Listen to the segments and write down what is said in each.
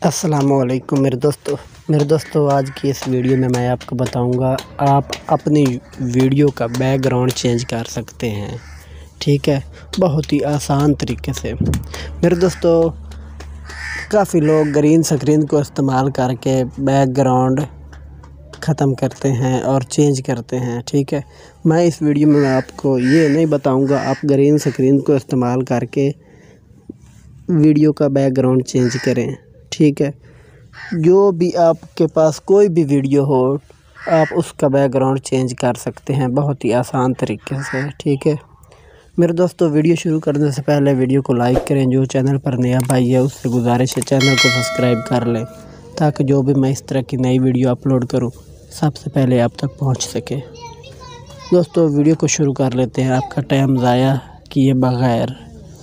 अस्सलामुअलैकुम मेरे दोस्तों आज की इस वीडियो में मैं आपको बताऊंगा आप अपनी वीडियो का बैकग्राउंड चेंज कर सकते हैं। ठीक है, बहुत ही आसान तरीके से। मेरे दोस्तों काफ़ी लोग ग्रीन स्क्रीन को इस्तेमाल करके बैकग्राउंड ख़त्म करते हैं और चेंज करते हैं। ठीक है, मैं इस वीडियो में आपको ये नहीं बताऊंगा आप ग्रीन स्क्रीन को इस्तेमाल करके वीडियो का बैकग्राउंड चेंज करें। ठीक है, जो भी आपके पास कोई भी वीडियो हो आप उसका बैकग्राउंड चेंज कर सकते हैं बहुत ही आसान तरीके से। ठीक है मेरे दोस्तों, वीडियो शुरू करने से पहले वीडियो को लाइक करें। जो चैनल पर नया भाई है उससे गुजारिश है चैनल को सब्सक्राइब कर लें ताकि जो भी मैं इस तरह की नई वीडियो अपलोड करूं सबसे पहले आप तक पहुंच सके। दोस्तों वीडियो को शुरू कर लेते हैं आपका टाइम ज़ाया किए बगैर।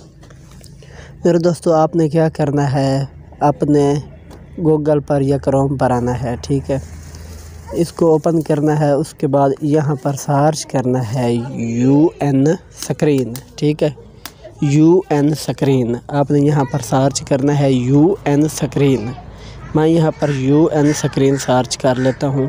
मेरे दोस्तों आपने क्या करना है, अपने गूगल पर या क्रोम पर आना है। ठीक है, इसको ओपन करना है। उसके बाद यहाँ पर सर्च करना है UN स्क्रीन। ठीक है, UN स्क्रीन आपने यहाँ पर सर्च करना है UN स्क्रीन। मैं यहाँ पर UN स्क्रीन सर्च कर लेता हूँ।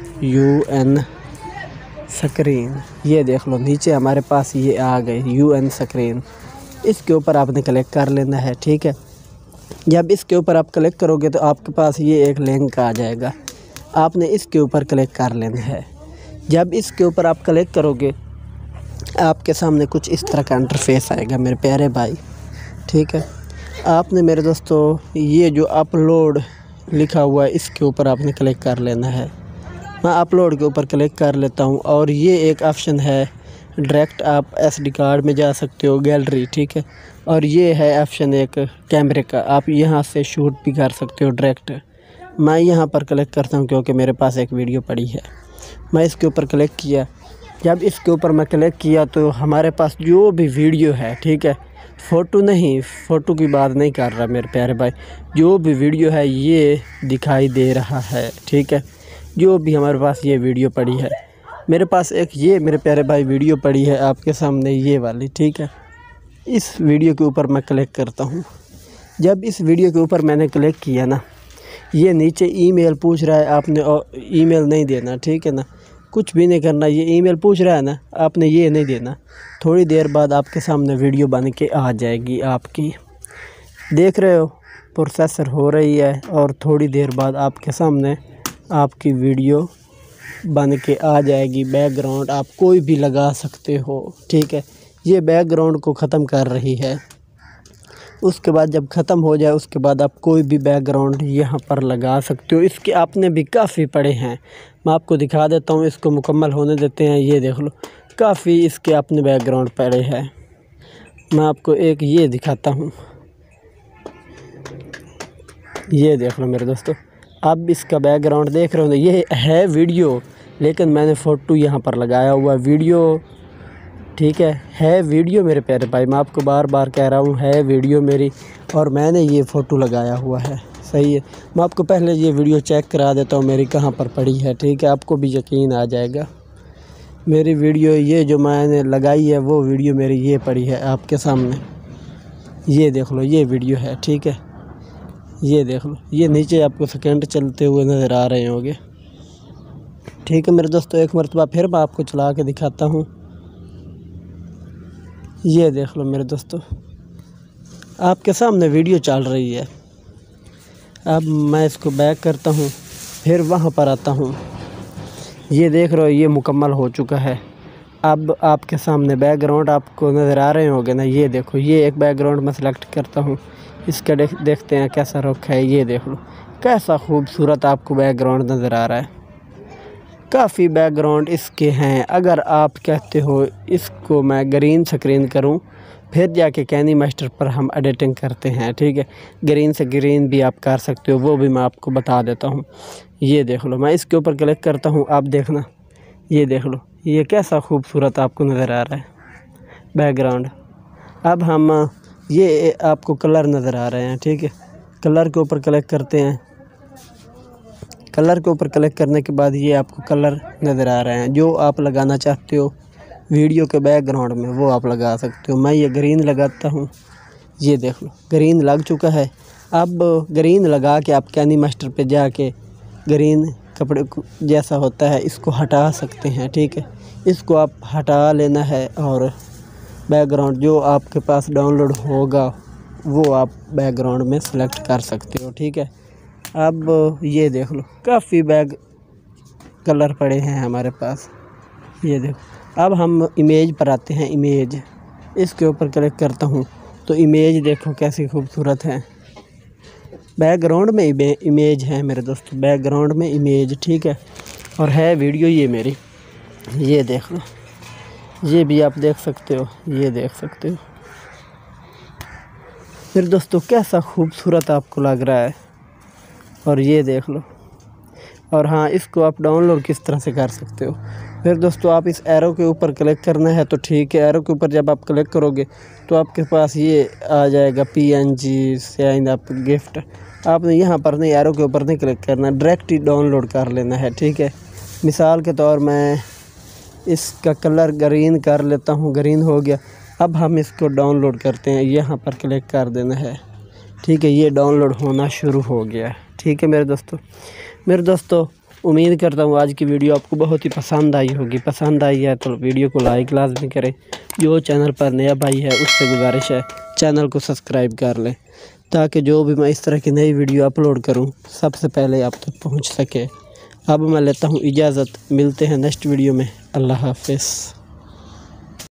UN स्क्रीन, ये देख लो नीचे हमारे पास ये आ गए UN स्क्रीन। इसके ऊपर आपने क्लिक कर लेना है। ठीक है, जब इसके ऊपर आप क्लिक करोगे तो आपके पास ये एक लिंक आ जाएगा, आपने इसके ऊपर क्लिक कर लेना है। जब इसके ऊपर आप क्लिक करोगे आपके सामने कुछ इस तरह का इंटरफेस आएगा मेरे प्यारे भाई। ठीक है, आपने मेरे दोस्तों ये जो अपलोड लिखा हुआ है इसके ऊपर आपने क्लिक कर लेना है। मैं अपलोड के ऊपर क्लिक कर लेता हूँ और ये एक ऑप्शन है डायरेक्ट आप SD कार्ड में जा सकते हो, गैलरी। ठीक है, और ये है ऑप्शन एक कैमरे का, आप यहाँ से शूट भी कर सकते हो डायरेक्ट। मैं यहाँ पर क्लिक करता हूँ क्योंकि मेरे पास एक वीडियो पड़ी है। मैं इसके ऊपर क्लिक किया। जब इसके ऊपर मैं क्लिक किया तो हमारे पास जो भी वीडियो है, ठीक है, फ़ोटो नहीं, फ़ोटो की बात नहीं कर रहा मेरे प्यारे भाई, जो भी वीडियो है ये दिखाई दे रहा है। ठीक है, जो भी हमारे पास ये वीडियो पड़ी है, मेरे पास एक ये मेरे प्यारे भाई वीडियो पड़ी है आपके सामने ये वाली। ठीक है, इस वीडियो के ऊपर मैं क्लिक करता हूँ। जब इस वीडियो के ऊपर मैंने क्लिक किया ना, ये नीचे ईमेल पूछ रहा है, आपने ईमेल नहीं देना। ठीक है ना, कुछ भी नहीं करना। ये ईमेल पूछ रहा है ना, आपने ये नहीं देना। थोड़ी देर बाद आपके सामने वीडियो बन के आ जाएगी आपकी, देख रहे हो प्रोसेसर हो रही है और थोड़ी देर बाद आपके सामने आपकी वीडियो बन के आ जाएगी। बैकग्राउंड आप कोई भी लगा सकते हो। ठीक है, ये बैकग्राउंड को ख़त्म कर रही है। उसके बाद जब ख़त्म हो जाए उसके बाद आप कोई भी बैकग्राउंड यहाँ पर लगा सकते हो। इसके आपने भी काफ़ी पड़े हैं, मैं आपको दिखा देता हूँ। इसको मुकम्मल होने देते हैं। ये देख लो काफ़ी इसके अपने बैकग्राउंड पड़े हैं। मैं आपको एक ये दिखाता हूँ, ये देख लो मेरे दोस्तों। अब इसका बैकग्राउंड देख रहे हो, ये है वीडियो लेकिन मैंने फ़ोटो यहाँ पर लगाया हुआ वीडियो। ठीक है वीडियो मेरे प्यारे भाई, मैं आपको बार बार कह रहा हूँ है वीडियो मेरी और मैंने ये फ़ोटो लगाया हुआ है। सही है, मैं आपको पहले ये वीडियो चेक करा देता हूँ मेरी कहाँ पर पड़ी है। ठीक है, आपको भी यकीन आ जाएगा। मेरी वीडियो ये जो मैंने लगाई है वो वीडियो मेरी ये पड़ी है आपके सामने। ये देख लो ये वीडियो है। ठीक है, ये देख लो, ये नीचे आपको सेकंड चलते हुए नज़र आ रहे होंगे। ठीक है मेरे दोस्तों, एक मरतबा फिर मैं आपको चला के दिखाता हूँ। ये देख लो मेरे दोस्तों, आपके सामने वीडियो चल रही है। अब मैं इसको बैक करता हूँ, फिर वहाँ पर आता हूँ। ये देख रहे हो ये मुकम्मल हो चुका है। अब आपके सामने बैकग्राउंड आपको नज़र आ रहे होंगे ना। ये देखो ये एक बैकग्राउंड मैं सेलेक्ट करता हूँ, इसका देखते हैं कैसा रुख है। ये देख लो कैसा खूबसूरत आपको बैकग्राउंड नज़र आ रहा है। काफ़ी बैकग्राउंड इसके हैं। अगर आप कहते हो इसको मैं ग्रीन स्क्रीन करूं, फिर जाके कैनी मास्टर पर हम एडिटिंग करते हैं। ठीक है, ग्रीन से ग्रीन भी आप कर सकते हो, वो भी मैं आपको बता देता हूं। ये देख लो मैं इसके ऊपर क्लिक करता हूं, आप देखना ये देख लो ये कैसा खूबसूरत आपको नज़र आ रहा है बैकग्राउंड। अब हम ये आपको कलर नज़र आ रहे हैं। ठीक है, कलर के ऊपर क्लिक करते हैं। कलर के ऊपर क्लिक करने के बाद ये आपको कलर नज़र आ रहे हैं जो आप लगाना चाहते हो वीडियो के बैकग्राउंड में, वो आप लगा सकते हो। मैं ये ग्रीन लगाता हूँ। ये देख लो ग्रीन लग चुका है। अब ग्रीन लगा के आप कैनी मास्टर पे जाके ग्रीन कपड़े जैसा होता है इसको हटा सकते हैं। ठीक है, इसको आप हटा लेना है और बैकग्राउंड जो आपके पास डाउनलोड होगा वो आप बैकग्राउंड में सेलेक्ट कर सकते हो। ठीक है, अब ये देख लो काफ़ी बैग कलर पड़े हैं हमारे पास, ये देखो। अब हम इमेज पर आते हैं। इमेज, इसके ऊपर क्लिक करता हूँ तो इमेज देखो कैसी खूबसूरत है। बैकग्राउंड में इमेज है मेरे दोस्तों, बैकग्राउंड में इमेज। ठीक है, और है वीडियो ये मेरी, ये देख लो, ये भी आप देख सकते हो, ये देख सकते हो मेरे दोस्तों कैसा खूबसूरत आपको लग रहा है। और ये देख लो। और हाँ, इसको आप डाउनलोड किस तरह से कर सकते हो फिर दोस्तों, आप इस एरो के ऊपर क्लिक करना है तो ठीक है। एरो के ऊपर जब आप क्लिक करोगे तो आपके पास ये आ जाएगा PNG साइन अप गिफ्ट। आपने यहाँ पर नहीं, एरो के ऊपर नहीं क्लिक करना, डायरेक्ट ही डाउनलोड कर लेना है। ठीक है, मिसाल के तौर मैं इसका कलर ग्रीन कर लेता हूँ, ग्रीन हो गया। अब हम इसको डाउनलोड करते हैं, यहाँ पर क्लिक कर देना है। ठीक है, ये डाउनलोड होना शुरू हो गया। ठीक है मेरे दोस्तों उम्मीद करता हूँ आज की वीडियो आपको बहुत ही पसंद आई होगी। पसंद आई है तो वीडियो को लाइक लाजमी करें। जो चैनल पर नया भाई है उससे गुजारिश है चैनल को सब्सक्राइब कर लें, ताकि जो भी मैं इस तरह की नई वीडियो अपलोड करूँ सबसे पहले आप तक पहुँच सके। अब मैं लेता हूँ इजाज़त, मिलते हैं नेक्स्ट वीडियो में। अल्लाह हाफ़िज़।